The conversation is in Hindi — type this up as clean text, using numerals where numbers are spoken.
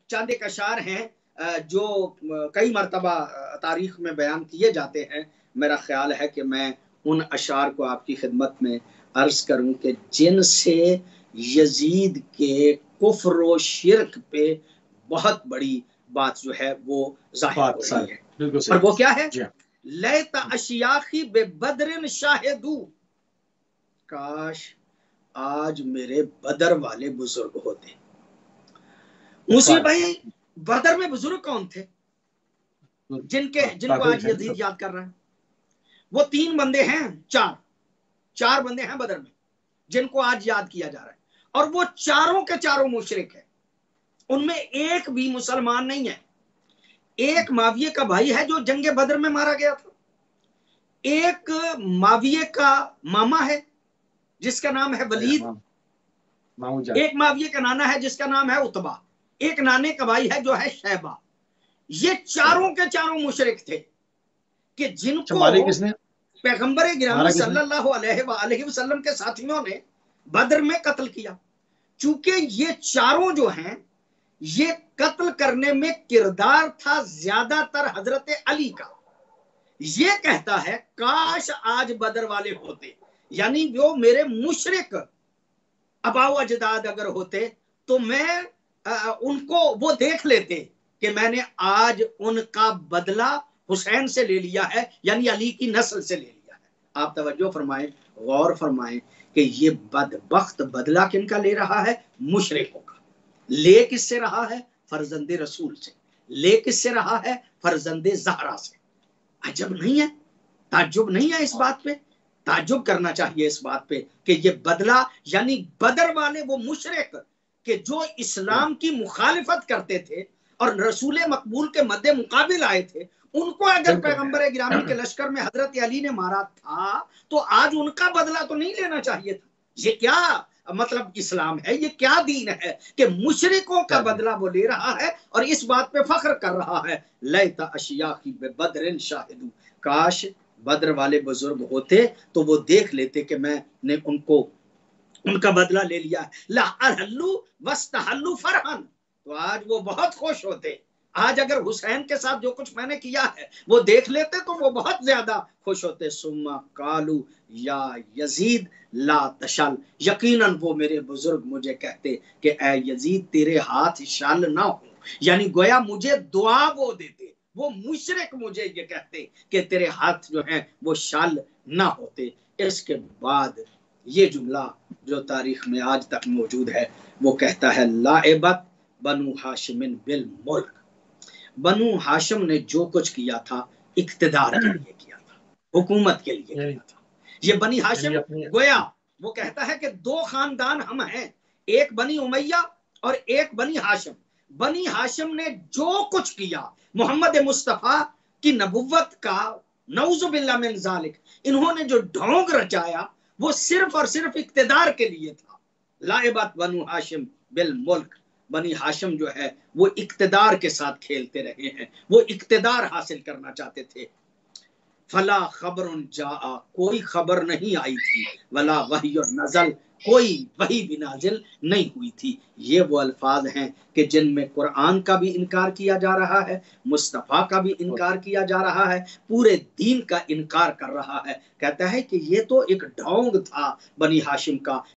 चंद एक अशार हैं जो कई मरतबा तारीख में बयान किए जाते हैं। मेरा ख्याल है कि मैं उन अशार को आपकी खिदमत में अर्ज करूं कि जिनसे यजीद के कुफ्र व शिरक पे बहुत बड़ी बात जो है वो जाहिर हो रही है। और वो क्या है? लैता अशियाखी बे बदरिन शाहिदू, काश आज मेरे बदर वाले बुजुर्ग होते। मूसी भाई, बदर में बुजुर्ग कौन थे जिनको आज यजीद याद कर रहा है? वो 3 बंदे हैं, 4 बंदे हैं बदर में जिनको आज याद किया जा रहा है, और वो चारों के चारों मुशरिक है। उनमें एक भी मुसलमान नहीं है। एक माविये का भाई है जो जंगे बदर में मारा गया था, एक माविये का मामा है जिसका नाम है वलीद, एक माविये का नाना है जिसका नाम है उतबा, एक नाने का भाई है जो है शैबा। ये चारों के चारों मुशरिक थे कि जिनको पैगंबर गिरामी सल्लल्लाहु अलैहि वसल्लम के साथियों ने बदर में कत्ल किया। चूंकि ये चारों जो हैं, ये कत्ल करने में किरदार था ज्यादातर हजरत अली का। ये कहता है काश आज बदर वाले होते, यानी वो मेरे मुशरिक अबाउ अजदाद अगर होते तो मैं उनको वो देख लेते कि मैंने आज उनका बदला हुसैन से ले लिया है, यानी अली की नस्ल से ले लिया है। आप तवज्जो फरमाएं, गौर फरमाएं कि ये बदबख्त बदला किनका ले रहा है? मुशरिकों का। ले किससे रहा है? फरजंदे रसूल से। ले किससे रहा है? फरजंदे ज़हरा से। अजब नहीं है? ताज्जुब नहीं है इस बात पे? ताज्जुब करना चाहिए इस बात पे कि ये बदला, यानी बदर वाले वो मुशरिक कि जो इस्लाम की मुखालिफत करते थे और रसूल मकबूल के मद्दे मुकाबिल आए थे, उनको अगर पैगंबर गिरामी के लश्कर में हजरत अली ने मारा था तो आज उनका बदला तो नहीं लेना चाहिए था। ये क्या मतलब इस्लाम है? ये क्या दीन है कि मुशरिकों का बदला वो ले रहा है और इस बात पे फख्र कर रहा है? लैता अशियाखी बदरिन शाहिदू, काश बदर वाले बुजुर्ग होते तो वो देख लेते कि मैंने उनका बदला ले लिया। ला अरहल्लू वस्तहल्लू फरहन, तो आज वो बहुत खुश होते। आज अगर हुसैन के साथ जो कुछ मैंने किया है वो देख लेते तो वो बहुत ज्यादा खुश होते। सुम्मा कालू या यजीद ला तशल, यकीनन वो मेरे बुजुर्ग मुझे कहते कि ए यजीद तेरे हाथ शल ना हो, यानी गोया मुझे दुआ वो देते। वो मुशरिक मुझे ये कहते कि तेरे हाथ जो हैं वो शल ना होते। इसके बाद ये जुमला जो तारीख में आज तक मौजूद है वो कहता है लाइबत बनु हाशिमिन बिल मुल्क, बनु हाशिम ने जो कुछ किया था इक्तिदार के लिए किया था, हुकूमत के लिए किया था। ये बनी हाशिम गोया वो कहता है कि 2 खानदान हम हैं, एक बनी उमैया और एक बनी हाशिम। बनी हाशिम ने जो कुछ किया मोहम्मद मुस्तफ़ा की नबुव्वत का, नऊज़ु बिल्लाह मिन ज़ालिक, इन्होंने जो ढोंग रचाया वो सिर्फ और सिर्फ इक्तिदार के लिए था। लाइबत बनु हाशिम बिल मुल्क, बनी हाशिम जो है वो इक्तिदार के साथ खेलते रहे हैं, वो इक्तिदार हासिल करना चाहते थे। फला खबरुन जाआ, कोई खबर नहीं आई थी, वला वही और नजल, कोई वही भी नाजिल नहीं हुई थी। ये वो अल्फाज हैं कि जिनमें कुरान का भी इनकार किया जा रहा है, मुस्तफ़ा का भी इनकार किया जा रहा है, पूरे दीन का इनकार कर रहा है। कहता है कि ये तो एक ढोंग था बनी हाशिम का,